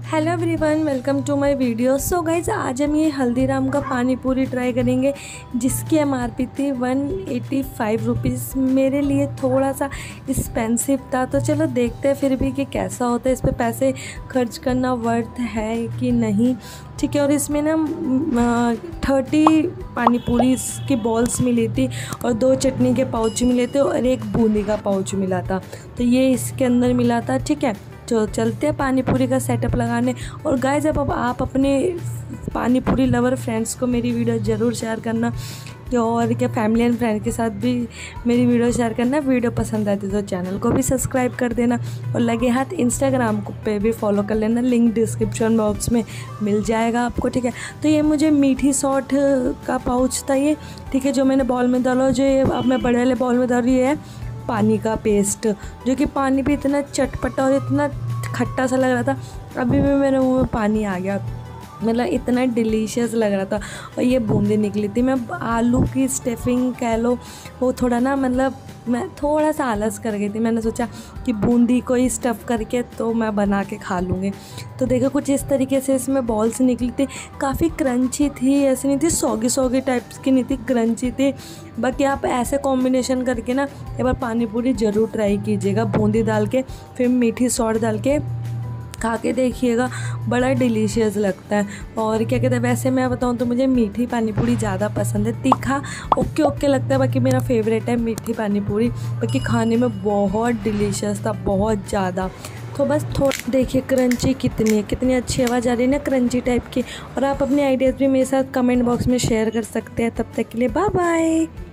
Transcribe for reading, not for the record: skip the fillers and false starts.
Hello everyone, welcome to my video. So guys, आज हम ये हल्दीराम का पानी पूरी ट्राई करेंगे जिसकी एमआरपी थी 185 रुपीज़। मेरे लिए थोड़ा सा एक्सपेंसिव था, तो चलो देखते हैं फिर भी कि कैसा होता है, इस पे पैसे खर्च करना वर्थ है कि नहीं। ठीक है। और इसमें ना 30 पानी पूरी की बॉल्स मिली थी और 2 चटनी के पाउच मिले थे और 1 बूंदी का पाउच मिला था, तो ये इसके अंदर मिला था। ठीक है, तो चलते हैं पानी पूरी का सेटअप लगाने। और गाइस, अब आप अपने पानी पूरी लवर फ्रेंड्स को मेरी वीडियो ज़रूर शेयर करना, और क्या फैमिली एंड फ्रेंड के साथ भी मेरी वीडियो शेयर करना। वीडियो पसंद आती तो चैनल को भी सब्सक्राइब कर देना, और लगे हाथ इंस्टाग्राम पे भी फॉलो कर लेना, लिंक डिस्क्रिप्शन बॉक्स में मिल जाएगा आपको। ठीक है, तो ये मुझे मीठी सॉल्ट का पाउच था ये। ठीक है, जो मैंने बॉल में डाला, जो ये अब मैं बड़े वाले बॉल में डाल रही है पानी का पेस्ट, जो कि पानी भी इतना चटपटा और इतना खट्टा सा लग रहा था, अभी भी मेरे मुंह में पानी आ गया। मतलब इतना डिलीशियस लग रहा था। और ये बूंदी निकली थी, मैं आलू की स्टफिंग कह लो, वो थोड़ा ना, मतलब मैं थोड़ा सा आलस कर गई थी। मैंने सोचा कि बूंदी को ही स्टफ़ करके तो मैं बना के खा लूँगी। तो देखो कुछ इस तरीके से इसमें बॉल्स निकली थी, काफ़ी क्रंची थी, ऐसी नहीं थी सॉगी सॉगी टाइप्स की नहीं थी, क्रंची थी। बाकी आप ऐसे कॉम्बिनेशन करके ना एक बार पानी पूरी ज़रूर ट्राई कीजिएगा, बूंदी डाल के फिर मीठी सॉल्ट डाल के खा के देखिएगा, बड़ा डिलीशियस लगता है। और क्या कहते हैं, वैसे मैं बताऊँ तो मुझे मीठी पानी पूरी ज़्यादा पसंद है, तीखा ओके ओके लगता है, बाकी मेरा फेवरेट है मीठी पानी पूरी। बाकी खाने में बहुत डिलीशियस था, बहुत ज़्यादा। तो बस थोड़ा देखिए क्रंची कितनी अच्छी आवाज़ आ रही है ना, क्रंची टाइप की। और आप अपने आइडियाज़ भी मेरे साथ कमेंट बॉक्स में शेयर कर सकते हैं। तब तक के लिए बाय बाय।